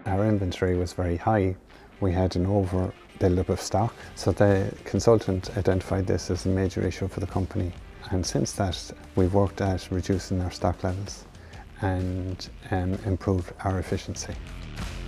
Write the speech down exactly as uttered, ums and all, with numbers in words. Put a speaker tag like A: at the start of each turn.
A: our inventory was very high. We had an over build-up of stock, so the consultant identified this as a major issue for the company. And since that, we've worked at reducing our stock levels and um, improved our efficiency.